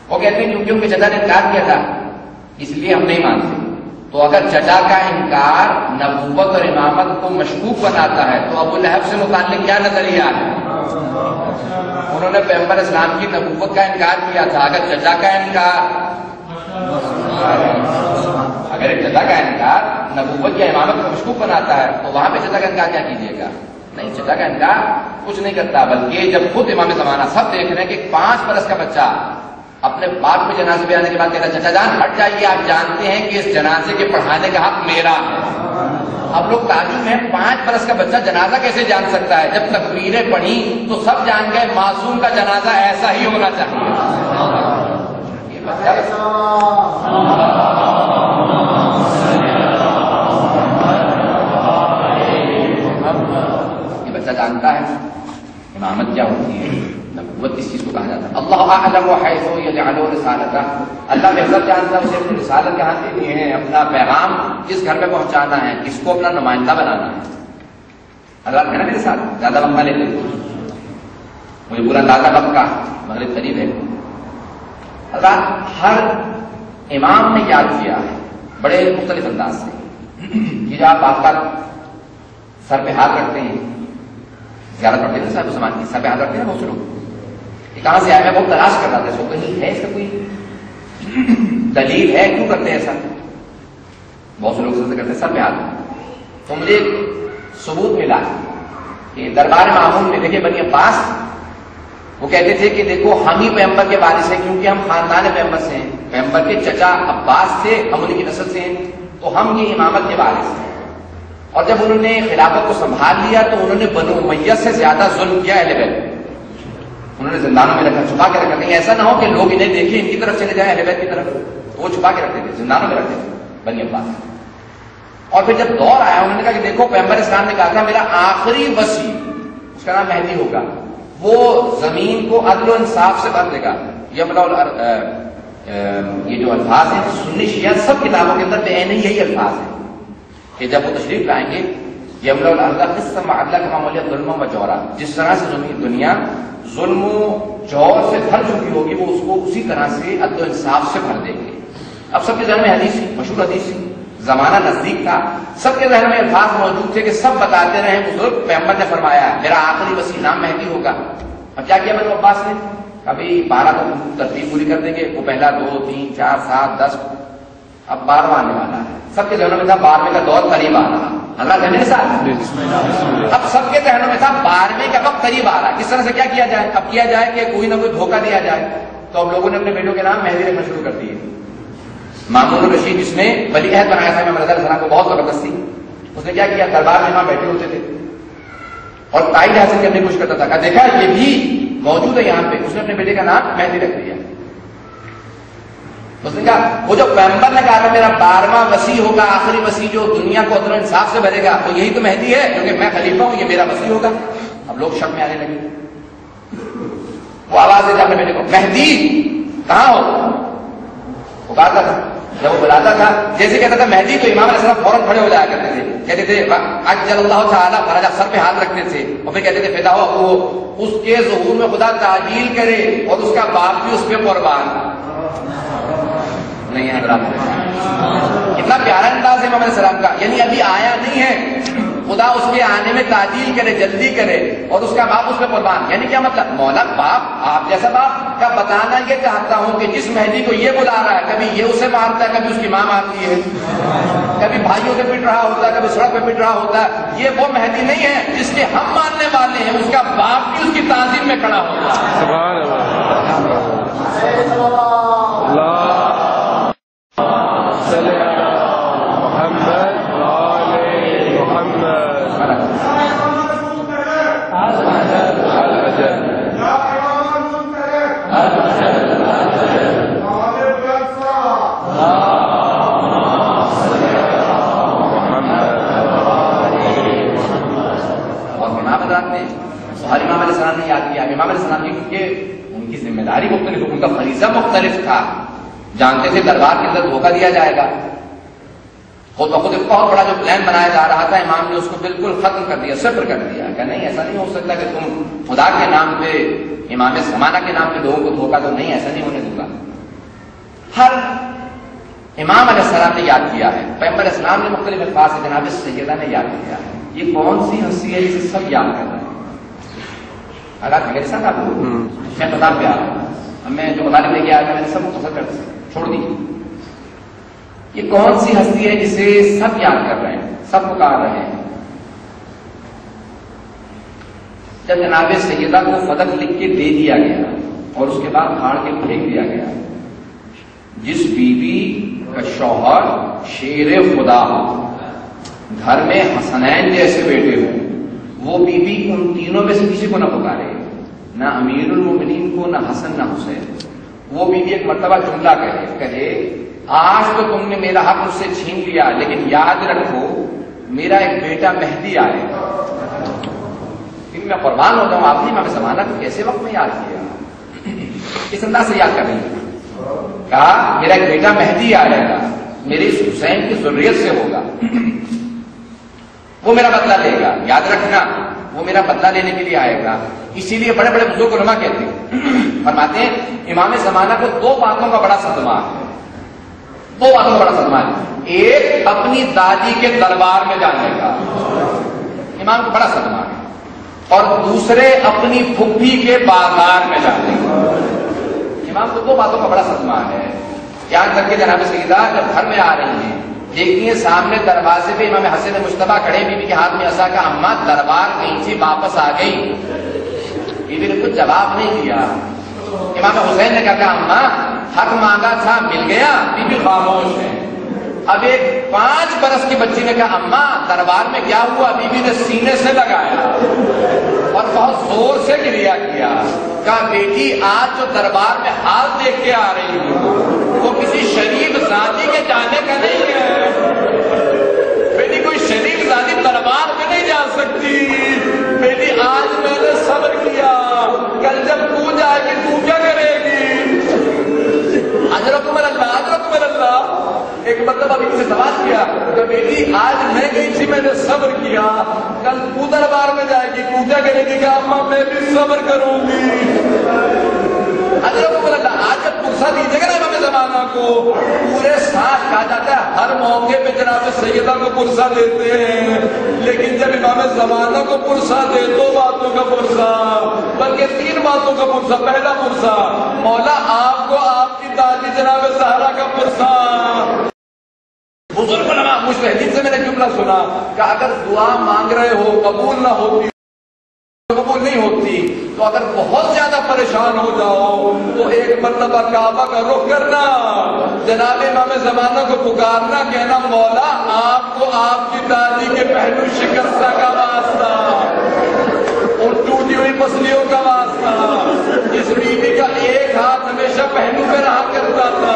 وہ کہتے ہیں کیونکہ ان کے چچا نے انکار کیا تھا اس لیے ہم نہیں مانتے. تو اگر چچا کا انکار نبوت اور امامت کو مشکوک بناتا ہے تو ابو لہب سے متعلق کیا نظریہ ہے؟ انہوں نے پیغمبر اسلام کی نبوت کا انکار کیا تھا. اگر چچا کا انکار اگر ایک چچا کا انکار نبوت یا امامت کو مشکوک بناتا ہے تو وہاں پہ چچا کا انکار کیا کیجیے گا؟ نہیں, چچا کا انکار کچھ نہیں کرتا. بلکہ جب خود امام زمانہ سب دیکھ رہے ہیں کہ پانچ برس کا بچہ اپنے باپ کے جنازے پہ آنے کے بعد کہتا ہے چچا جان ہٹ جائیے, آپ جانتے ہیں کہ اس جنازے کے پڑھانے کا حق میرا ہے. اب لوگ تعجب میں پانچ برس کا بچہ جنازہ کیسے جان سکتا ہے؟ جب تکبیریں پڑھی تو سب جان گئے معصوم کا جنازہ ایسا ہی ہونا چاہیے. یہ بچہ یہ بچہ جانتا ہے امامت کیا ہوتی ہے, نبوت کس چیز کو کہا جاتا ہے. اللہ اعلم حیث یجعل رسالتہ, اللہ بہتر جانتا ہے اسے اپنی رسالت کہاں دینی ہے, اپنا پیغام کس گھر میں پہنچانا ہے, کس کو اپنا نمائندہ بنانا ہے. اللہ کہنا میرے ساتھ زیادہ وقت نہ لیتے, مجھے پورا اندازہ وقت کا مغرب قریب ہے. اللہ ہر امام نے یاد کیا ہے بڑے مختلف انداز سے. یہ جو آپ آپ کا سر پہ ہاتھ رکھتے ہیں, زیارت پڑھتے ہیں صاحب عثمان کی, سر پہ ہاتھ رکھتے ہیں بہت سے لوگ, یہ کہاں سے آیا؟ میں بہت تلاش کر رہا تھا, سو کہیں ہے اس کا کوئی دلیل ہے کیوں کرتے ہیں ایسا؟ بہت سے لوگ ایسا کرتے ہیں سر پہ ہاتھ. تو مجھے ایک ثبوت ملا کہ دربار معمول میں دیکھیں بنی عباس وہ کہتے تھے کہ دیکھو ہم ہی پیغمبر کے وارث ہیں کیونکہ ہم خاندان پیغمبر سے ہیں, پیغمبر کے چچا عباس سے, ہم انہیں کی نسل سے ہیں, تو ہم یہ امامت کے وارث ہیں. اور جب انہوں نے خلافت کو سنبھال لیا تو انہوں نے بنو امیہ سے زیادہ ظلم کیا اہل بیت, انہوں نے زندانوں میں رکھا, چھپا کے رکھا. نہیں ایسا نہ ہو کہ لوگ انہیں دیکھیں ان کی طرف چلے جائیں اہل بیت کی طرف, وہ چھپا کے رکھتے تھے, زندانوں میں رکھتے تھے بنی عباس. اور پھر جب دور آیا انہوں نے کہا کہ دیکھو پیغمبر اسلام نے کہا تھا میرا آخری وصی, اس کا نام مہدی ہوگا, وہ زمین کو عدل و انصاف سے بھر دے گا. یہ جو الفاظ ہیں سنی شیعہ سب کتابوں کے اندر بے نہیں یہی الفاظ ہیں کہ جب وہ تشریف لائیں گے یملا الارض قسطا وعدلا کما ملئت ظلما وجورا, جس طرح سے زمین دنیا ظلم و جور سے بھر چکی ہوگی وہ اس کو اسی طرح سے عدل و انصاف سے بھر دیں گے. اب سب کے ذہن میں حدیث تھی, مشہور حدیث تھی, زمانہ نزدیک تھا, سب کے ذہن میں الفاظ موجود تھے کہ سب بتاتے رہے بزرگ پیغمبر نے فرمایا میرا آخری وصی نام مہدی ہوگا. اب کیا کیا بنو عباس نے, کبھی بارہ کو ترتیب پوری کر دیں گے, وہ پہلا دو تین چار سات دس, اب بارہواں آنے والا ہے. سب کے ذہنوں میں تھا بارہویں کا دور قریب آ رہا, اللہ کہنے ساتھ اب سب کے ذہنوں میں تھا بارہویں کا وقت قریب آ رہا, کس طرح سے کیا کیا جائے؟ اب کیا جائے کہ کوئی نہ کوئی دھوکہ دیا جائے. تو اب لوگوں نے اپنے بیٹوں کے نام مہدی رکھنا شروع کر دیے. مامون الرشید جس نے ولی عہد بنایا تھا امام رضا علیہ السلام کو بہت زبردست تھی, اس نے کیا کیا دربار میں وہاں بیٹھے ہوتے تھے اور تائید حاصل کرنے کی کوشش کرتا تھا, دیکھا یہ بھی موجود ہے یہاں پہ, اس نے اپنے بیٹے کا نام مہدی رکھ دیا. اس نے کہا وہ جو پیغمبر نے کہا تھا میرا بارہواں وصی ہوگا, آخری وصی جو دنیا کو عدل و انصاف سے بھرے گا, تو یہی تو مہدی ہے کیونکہ میں خلیفہ ہوں, یہ میرا وصی ہوگا. اب لوگ شک میں آنے لگے, وہ آواز دیتا اپنے بیٹے کو مہدی کہاں ہو, پکارتا تھا. جب وہ بلاتا تھا جیسے کہتا تھا مہدی تو امام علیہ السلام فوراً کھڑے ہو جایا کرتے تھے, کہتے تھے عجل اللہ تعالیٰ فرجہ, سر پہ ہاتھ رکھتے تھے اور پھر کہتے تھے فدا ہو وہ اس کے ظہور میں خدا تعجیل کرے اور اس کا باپ بھی اس پہ قربان. نہیں حضرات کتنا پیارا انداز ہے امام علیہ السلام کا, یعنی ابھی آیا نہیں ہے, خدا اس کے آنے میں تعجیل کرے, جلدی کرے, اور اس کا باپ اس پہ قربان. یعنی کیا مطلب؟ مولا باپ آپ جیسا باپ کا بتانا یہ چاہتا ہوں کہ جس مہدی کو یہ بلا رہا ہے کبھی یہ اسے مارتا ہے, کبھی اس کی ماں مارتی ہے, کبھی بھائیوں سے پٹ رہا ہوتا ہے, کبھی سڑک پہ پٹ رہا ہوتا ہے, یہ وہ مہدی نہیں ہے جس کے ہم ماننے والے ہیں, اس کا باپ بھی اس کی تعظیم میں کھڑا ہوتا ہے. سبحان اللہ. ہر امام علیہ السلام نے یاد کیا, امام علیہ السلام کی کیونکہ ان کی ذمہ داری مختلف, ان کا فریضہ مختلف تھا, جانتے تھے دربار کے اندر دھوکہ دیا جائے گا. خود بخود ایک بہت بڑا جو پلان بنایا جا رہا تھا امام نے اس کو بالکل ختم کر دیا, صفر کر دیا کہ نہیں ایسا نہیں ہو سکتا کہ تم خدا کے نام پہ, امام زمانہ کے نام پہ لوگوں کو دھوکہ دو, نہیں ایسا نہیں ہونے دوں گا. ہر امام علیہ السلام نے یاد کیا ہے، پیغمبر علیہ السلام نے مختلف الفاظ سے جناب سیدہ نے یاد کیا ہے. یہ کون سی ہستی ہے جسے سب یاد کر رہے ہیں؟ اگر میرے ساتھ آپ میں کتاب پہ آ رہا ہوں، اب میں جو مطالب لے کے آیا تھا میں نے سب مختصر کر چھوڑ دی. یہ کون سی ہستی ہے جسے سب یاد کر رہے ہیں، سب پکار رہے ہیں؟ جب جناب سیدہ کو فدق لکھ کے دے دیا گیا اور اس کے بعد پھاڑ کے پھینک دیا گیا، جس بیوی کا شوہر شیر خدا ہو، گھر میں حسنین جیسے بیٹے ہوں، وہ بیوی ان تینوں میں سے کسی کو نہ پکارے، نہ امیر المومنین کو، نہ حسن نہ حسین. وہ بیوی ایک مرتبہ جملہ کہے کہے آج تو تم نے میرا حق مجھ سے چھین لیا، لیکن یاد رکھو میرا ایک بیٹا مہدی آئے گا، میں قربان ہو جاؤں. آپ نے امام زمانہ کو کیسے وقت میں یاد کیا؟ اس انداز سے یاد کر رہی ہیں. کہا میرا ایک بیٹا مہدی آئے گا، میرے اس حسین کی ذریت سے ہوگا، وہ میرا بدلہ لے گا. یاد رکھنا وہ میرا بدلہ لینے کے لیے آئے گا. اسی لیے بڑے بڑے بزرگ علماء کہتے ہیں، فرماتے ہیں امام زمانہ کو دو باتوں کا بڑا صدمہ ہے. دو باتوں کا بڑا صدمہ ہے. ایک اپنی دادی کے دربار میں جانے کا امام کو بڑا صدمہ ہے، اور دوسرے اپنی پھپھی کے بازار میں جانے کا. امام کو دو باتوں کا بڑا صدمہ ہے. یاد کر کے جناب سیدہ جب گھر میں آ رہی ہیں، دیکھتی ہیں سامنے دروازے پہ امام حسن مجتبیٰ کھڑے، بیوی کے ہاتھ میں عصا کا. اماں دربار گئی تھی واپس آ گئی. بیوی نے کچھ جواب نہیں دیا. امام حسین نے کہا اماں حق مانگا تھا مل گیا. بیوی خاموش ہے. اب ایک پانچ برس کی بچی نے کہا اماں دربار میں کیا ہوا؟ بیوی نے سینے سے لگایا اور بہت زور سے گریا کیا. کہا بیٹی آج جو دربار میں حال دیکھ کے آ رہی ہوں وہ کسی شریف ذاتی کے جانے کا نہیں ہے. بیٹی کوئی شریف ذاتی دربار میں نہیں جا سکتی. بیٹی آج میں نے صبر کیا، کل جب تو جائے گی تو کیا کرے گی؟ اجرکم اللہ اجرکم اللہ. ایک مطلب ابھی مجھے سوال کیا کہ بیٹی آج میں گئی تھی، میں نے صبر کیا، کل تو دربار میں جائے گی تو کیا کرے گی؟ کہ اماں میں بھی صبر کروں گی. حضرت اللہ آج جب پرسہ دیجیے گا نا امام زمانہ کو، پورے ساتھ کہا جاتا ہے ہر موقع پہ جناب سیدہ کو پرسہ دیتے ہیں، لیکن جب امام زمانہ کو پرسہ دے دو باتوں کا پرسہ، بلکہ تین باتوں کا پرسہ. پہلا پرسہ مولا آپ کو آپ کی دادی جناب زہرا کا پرسہ. بزرگ علماء مجتہدین سے میں نے جملہ سنا کہ اگر دعا مانگ رہے ہو قبول نہ ہوتی قبول نہیں ہوتی تو اگر بہت زیادہ پریشان ہو جاؤ تو ایک مرتبہ کعبہ کا رخ کرنا، جناب امام زمانہ کو پکارنا، کہنا مولا آپ کو آپ کی دادی کے پہلو شکستہ کا واسطہ، اور ٹوٹی ہوئی پسلیوں کا واسطہ. اس بیوی کا ایک ہاتھ ہمیشہ پہلو پہ رہا کرتا تھا.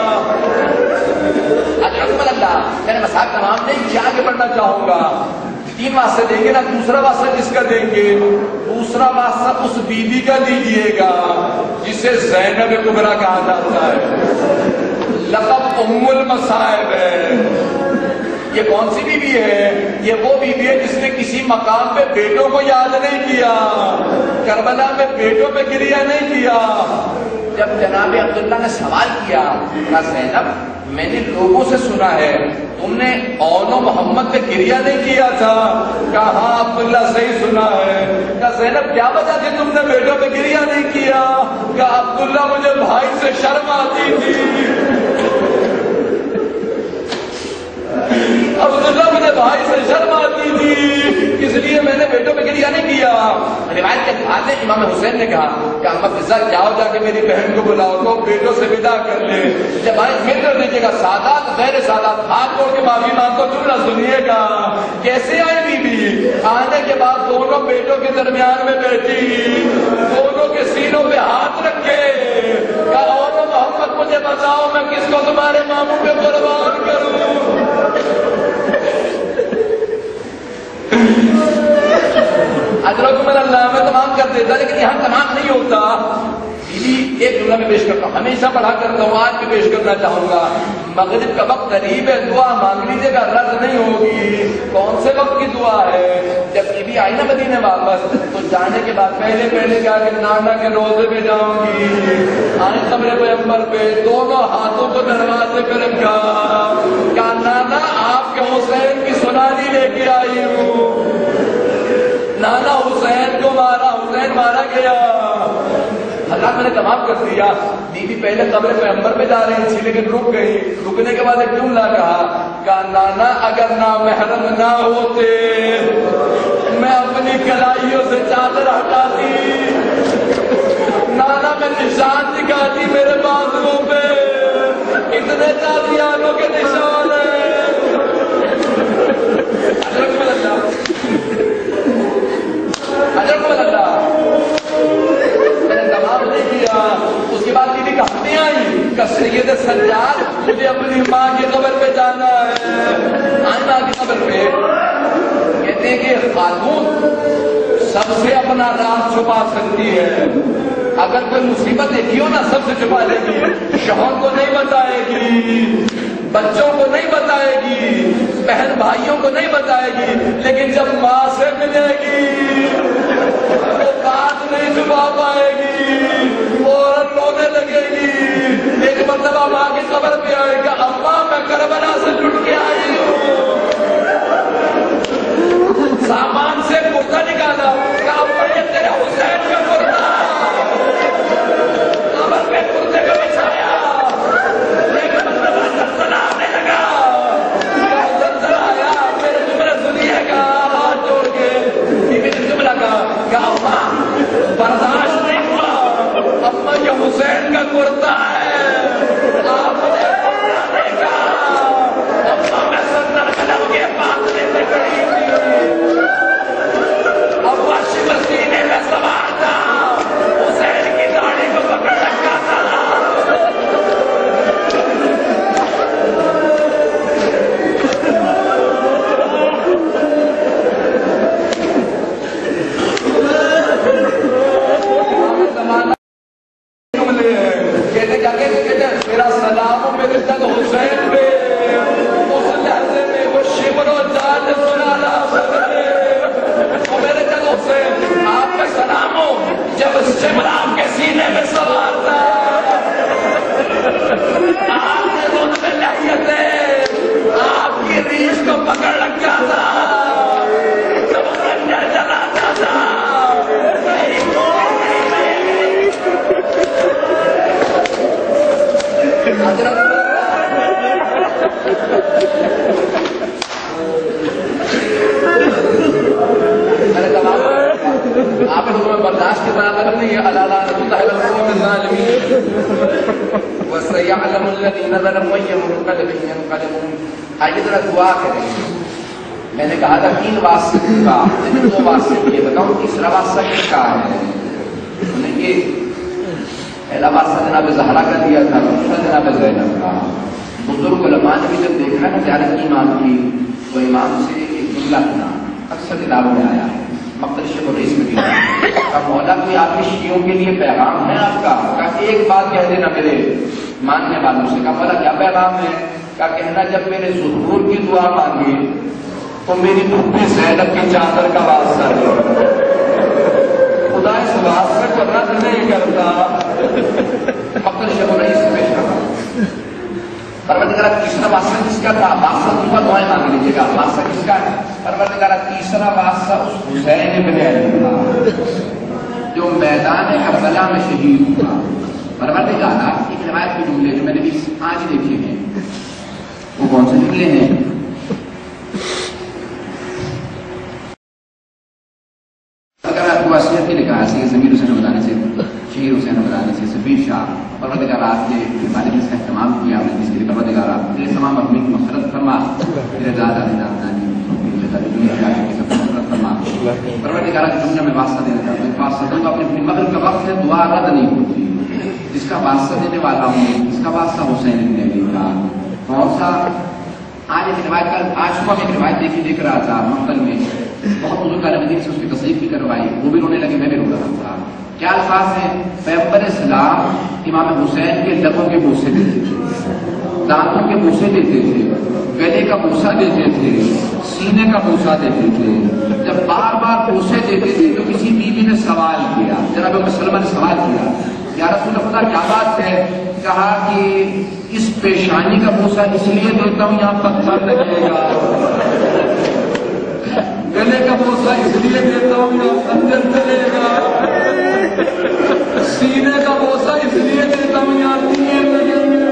اللہ میں نے مسائل تمام نہیں کیا آگے بڑھنا چاہوں گا. تین واسطے دیں گے نا، دوسرا واسطہ جس کا دیں گے، دوسرا واسطہ اس بیوی کا دیجیے گا جسے زینب کبریٰ کہا جاتا ہے. لقب ام المصائب ہے. یہ کون سی بیوی ہے؟ یہ وہ بیوی ہے جس نے کسی مقام پہ بیٹوں کو یاد نہیں کیا، کربلا میں بیٹوں پہ گریہ نہیں کیا. جب جناب عبداللہ نے سوال کیا کہا زینب میں نے لوگوں سے سنا ہے تم نے اون و محمد پہ گریہ نہیں کیا تھا. کہا ہاں عبداللہ صحیح سنا ہے. کہا زینب کیا وجہ تھی تم نے بیٹوں پہ گریہ نہیں کیا؟ کہا عبداللہ مجھے بھائی سے شرم آتی تھی. عبداللہ مجھے بھائی سے شرم آتی تھی، اس لیے میں نے بیٹوں پہ گریہ نہیں کیا. روایت کے الفاظ ہیں امام حسین نے کہا کہ اما فضا جاؤ جا کے میری بہن کو بلاؤ تو بیٹوں سے ودا کر لے. جب آئے مل کر دیجیے گا سادات غیر سادات ہاتھ توڑ کے معافی مانگو. جملہ سنیے گا کیسے آئی بیوی. آنے کے بعد دونوں بیٹوں کے درمیان میں بیٹھی، دونوں کے سینوں پہ ہاتھ رکھے، کہا اور محمد مجھے بتاؤ میں کس کو تمہارے ماموں پہ قربان کروں. ادرکم اللہ میں تمام کر دیتا لیکن یہاں تمام نہیں ہوتا. بیوی ایک جملہ میں پیش کرتا ہوں، ہمیشہ پڑھا کرتا ہوں، آج بھی پیش کرنا چاہوں گا۔ مغرب کا وقت قریب ہے، دعا مانگ لیجیے گا، رد نہیں ہوگی۔ کون سے وقت کی دعا ہے؟ جب بیوی آئی نا مدینے واپس تو جانے کے بعد پہلے پہلے کیا کہ نانا کے روزے پہ جاؤں گی، آئے قبر پیغمبر پہ، دونوں ہاتھوں کو دروازے پہ رکھا، کہا نانا آپ کے حسین کی سنانی لے کے آئی ہوں۔ نانا حسین کو مارا، حسین مارا گیا، اللہ میں نے تمام کر دیا۔ بیوی پہلے قبر پیغمبر پہ جا رہی تھی لیکن رک گئی، رکنے کے بعد ایک جملہ کہا، کہا نانا اگر نہ محرم نہ ہوتے میں اپنی کلائیوں سے چادر ہٹاتی، نانا میں نشان دکھاتی میرے بازوؤں پہ، اتنے تازیانوں کے نشان ہیں۔ اجرکم اللہ، اجرکم اللہ۔ میں نے تمام نہیں کیا، اس کے بعد بیوی کہانی آئی کہ سید سجاد مجھے اپنی ماں کی قبر پہ جانا ہے۔ آئی ماں کی قبر پہ، کہتے ہیں کہ خاتون سب سے اپنا راز چھپا سکتی ہے، اگر کوئی مصیبت دیکھی ہو نا سب سے چھپا لے گی، شوہر کو نہیں بتائے گی، بچوں کو نہیں بتائے گی، بہن بھائیوں کو نہیں بتائے گی، لیکن جب ماں سے ملے گی وہ بات نہیں چھپا پائے گی، عورت رونے لگے گی۔ ایک مرتبہ ماں کی قبر پہ آئے گا، اماں میں کربلا سے لٹ کے آئی ہوں، سامان سے کرتا نکالا، کہا بڑے تیرے حسین کا کرتا، قبر پہ کرتے کو بچھایا، ایک مرتبہ زلزلہ آنے لگا، زلزلہ آیا، میرے جملہ سنیے گا، ہاتھ جوڑ کے بیوی نے جملہ کہا، کہا اماں برداشت نہیں ہوا، اماں یہ حسین کا کرتا ہے، آپ نے کرتا دیکھا، اماں میں ستر قدم کے فاصلے سے کھڑی تھی، سینے میں سوار تھا، حسین کی داڑھی کو پکڑ رکھا تھا۔ کہتے کیا کہتے میرا سلام میرے تک حسین پہ، اس لہجے میں وہ شمر و جان سنا میرے تک حسین آپ کا سلام ہو، جب شمر آپ کے سینے میں سوار تھا، آپ نے دونوں میں لہیتیں آپ کی ریش کو پکڑ رکھا تھا، جب خنجر جلاتا تھا، آپ لوگوں میں برداشت کی طاقت نہیں ہے، اللہ لعنت علی القوم الظالمین، وسيعلم الذين ظلموا أي منقلب ينقلبون۔ آئیے ذرا دعا کریں۔ میں نے کہا تھا تین واسطے کا، میں نے دو واسطے یہ بتاؤں تیسرا واسطہ کس کا ہے؟ انہیں یہ پہلا واسطہ جناب زہرا کا دیا تھا، دوسرا جناب زینب کا۔ بزرگ علماء نے بھی جب دیکھا نا زیارت کی امام کی تو امام سے ایک جملہ سنا، اکثر کتابوں میں آیا ہے، مقتل شیخ الرئیس میں بھی کہا مولا کوئی آپ کے شیعوں کے لیے پیغام ہے آپ کا؟ کہا ایک بات کہہ دینا میرے ماننے والوں سے۔ کہا مولا کیا پیغام ہے؟ کہا کہنا جب میرے ظہور کی دعا مانگی تو میری پھپھی زینب کی چادر کا واسطہ ہے، خدا اس واسطے کو رد نہیں کرتا۔ مقتل شیخ الرئیس سے پیش کرا پروردگارہ تیسرا واسطہ کس کا تھا؟ واسطہ دوسرا دعائیں مانگ لیجیے گا، واسطہ کس کا ہے؟ پروردگارہ تیسرا واسطہ اس حسین بن علی کا جو میدان کربلا میں شہید ہوا۔ پروردگارہ ایک روایت کے جملے جو میں نے بھی آج دیکھے ہیں، وہ کون سے جملے ہیں؟ اگر آپ کو وصیت کی لکھا ہے ضمیر حسین بتانے سے، شہیر حسین بتانے سے، سبیر شاہ، پروردگارہ آپ کے والد اس کا اہتمام کیا، آپ نے جس کے لیے پروردگارہ میرے تمام اپنی کی مغفرت فرما، میرے دادا دادانی فرما۔ پروردگارہ کے جملے میں واسطہ دینا چاہتا ہوں، واسطہ دوں گا اپنے مغرب کا وقت ہے، دعا رد نہیں ہوتی، جس کا واسطہ دینے والا ہوں، اس کا واسطہ حسین بن علی کا۔ کون سا؟ آج ایک روایت کا، آج صبح میں ایک روایت دیکھی دیکھ رہا تھا مقتل میں، بہت بزرگ عالم دین سے اس کی تصدیق بھی کروائی، وہ بھی رونے لگے، میں بھی رو رہا تھا۔ کیا الفاظ ہیں؟ پیغمبر اسلام امام حسین کے لبوں کے بوسے دیتے تھے، دانتوں کے بوسے دیتے تھے، گلے کا بوسا دیتے تھے، سینے کا بوسا دیتے تھے۔ جب بار بار بوسے دیتے تھے تو کسی بیوی نے سوال کیا، جناب مسلمہ نے سوال کیا، یا رسول اللہ کیا بات ہے؟ کہا کہ اس پیشانی کا بوسا اس لیے دیتا ہوں یہاں پتھر لگے گا، گلے کا بوسا اس لیے دیتا ہوں یہاں خنجر چلے گا، سینے کا بوسا اس لیے دیتا ہوں یہاں تیر لگیں گے۔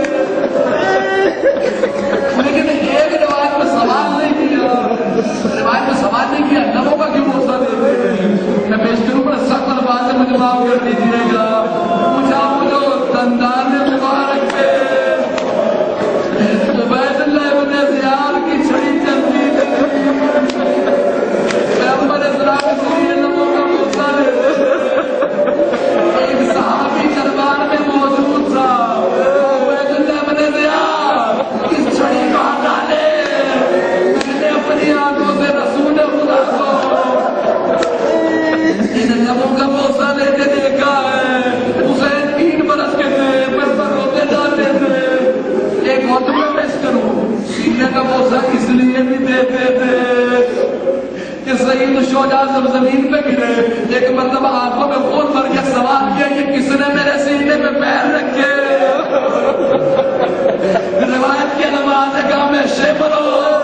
لیکن ایک روایت میں سوال نہیں کیا، روایت میں سوال نہیں کیا لبوں کا کیوں بوسا دیتے ہیں؟ میں بیشتروں پر سخت الفاظ سے مجھے معاف کر دیجیے گا، پوچھا مجھے دندان مبارک سے عبید اللہ ابن زیاد کی چھڑی چلتی تھی، پیغمبر اسلام اس لیے لبوں کا بوسا دیتے۔ ایک صحابی دربار میں موجود تھا، عبید اللہ ابن زیاد اس چھڑی کو ہٹا لے، میں نے اپنی آنکھوں سے رسول خدا کو ان لبوں کا بوسا لیتے دیکھا ہے۔ حسین تین برس کے تھے، پر پر روتے جاتے تھے۔ ایک بات میں پیش کروں، سینے کا بوسا اس لیے بھی دیتے تھے کہ سعید شوجا جب زمین پہ گرے، ایک مرتبہ آنکھوں میں خون بھر کے سوال کیا کہ کس نے میرے سینے پہ پیر رکھے؟ روایت کے نماز کا میں شیبرو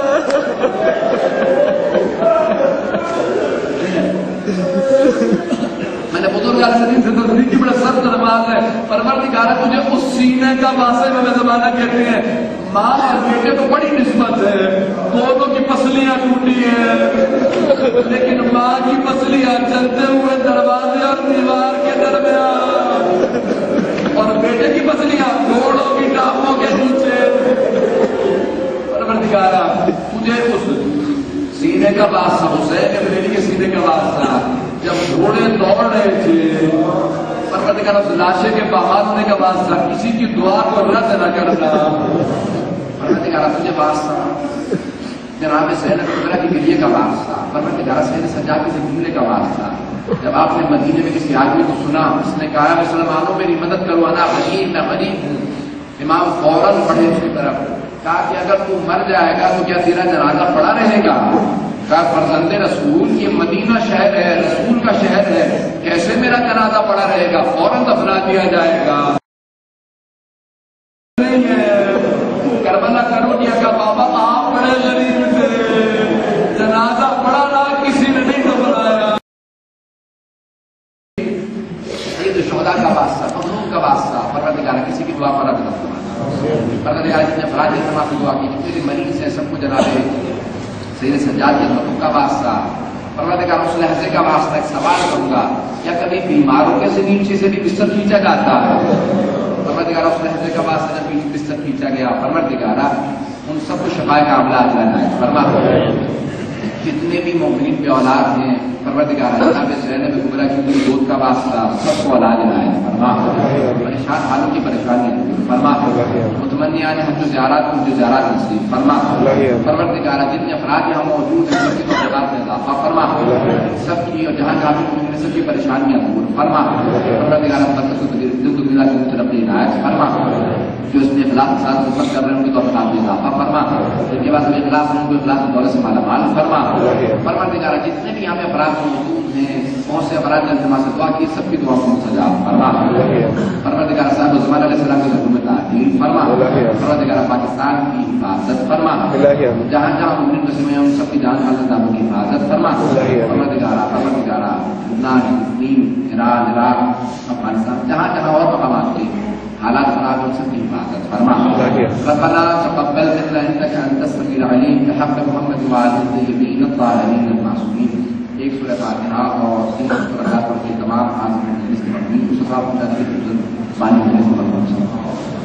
میں نے بزرگ علیہ السلام سے تصدیق کی بڑا سخت نماز ہے، پروردگار تجھے اس سینے کا واسطے میں زمانہ کہتے ہیں۔ ماں اور بیٹے تو بڑی نسبت ہے، دونوں کی پسلیاں ٹوٹی ہیں، لیکن ماں کی پسلیاں چلتے ہوئے دروازے اور دیوار کے درمیان، اور بیٹے کی پسلیاں گھوڑوں کی ٹانگوں کے نیچے۔ پروردگارا تجھے اس سینے کا واسطہ، حسین ابن کے سینے کا واسطہ، جب گھوڑے دوڑ رہے تھے، پروردگار اس لاشے کے باہر ہونے کا واسطہ، کسی کی دعا کو رد نہ کرنا۔ پروردگار تجھے واسطہ، جناب زینب کبریٰ کی گریے کا واسطہ، پروردگار سید سجادی سے جملے کا واسطہ۔ جب آپ نے مدینے میں کسی آدمی کو سنا، اس نے کہا مسلمانوں میری مدد کرو، انا غریب میں غریب ہوں، امام فوراً پڑھے اس کی طرف، کہا کہ اگر تو مر جائے گا تو کیا تیرا جنازہ پڑا رہے گا؟ کہا فرزند رسول، یہ مدینہ شہر ہے، رسول کا شہر ہے، کیسے میرا جنازہ پڑا رہے گا؟ فوراً دفنا دیا جائے گا۔ کربلا کرو دیا کا بابا آپ بڑے غریب تھے، جنازہ پڑا نہ کسی نے نہیں دفنایا۔ یہ تو شہداء کا واسطہ، مظلوم کا واسطہ، پروردگار کسی کی دعا پر رد نہ پروردگار جس نے فلاح جتنا کی دعا کی، جتنے بھی مریض ہیں سب کو جنابے سید سجاد کے مطلب کا واسطہ، پروردگار اس لہجے کا واسطہ ایک سوال کروں گا، کیا کبھی بیماروں کے سے نیچے سے بھی بستر کھینچا جاتا ہے؟ پروردگار اس لہجے کا واسطہ جب بیچ بستر کھینچا گیا، پروردگار ان سب کو شفا کا عملات لگائے، فرما جتنے بھی مومنین پہ اولاد ہیں، پروردگار جناب زینب کبریٰ کی گود کا واسطہ سب کو اولاد لائے، فرما پریشان حالوں کی پریشانیاں فرما، متمنیان حج و زیارات کو جو زیارات نصیب فرما، پروردگار جتنے افراد یہاں موجود ہیں سب کی تعداد میں اضافہ فرما، سب کی اور جہاں جہاں بھی سب کی پریشانیاں دور فرما، پروردگار دنیا کی مترقی عنایت فرما، جو اس میں اخلاق کے ساتھ خدمت کر رہے ہیں ان کی توفیق میں اضافہ فرما، جن کے بعد اخلاق ان کو اخلاق کی دولت سے مالا مال فرما، پروردگار جتنے بھی ہمیں افراد موجود ہیں، بہت سے افراد نے جماعت سے دعا کی، سب کی دعا کو سجا فرما، پروردگار صاحب عثمان علیہ السلام کی حکومت تعدیل فرما، پروردگار پاکستان کی حفاظت فرما، جہاں جہاں مومن مسلمان ہیں ان سب کی جان مال داموں کی حفاظت فرما، پروردگار پروردگار لبنان، فلسطین، ایران، عراق، افغانستان، جہاں جہاں اور مقامات کے حالات خراب ان سب کی حفاظت فرما، ربنا تقبل منا انك انت السميع العليم بحق محمد وعلى الطيبين الطاهرين المعصومين۔ ایک سورہ فاتحہ اور تین سورہ کے تمام حاضرین اس کے مقبول صفحہ پہنچا دیتے ہیں، بانی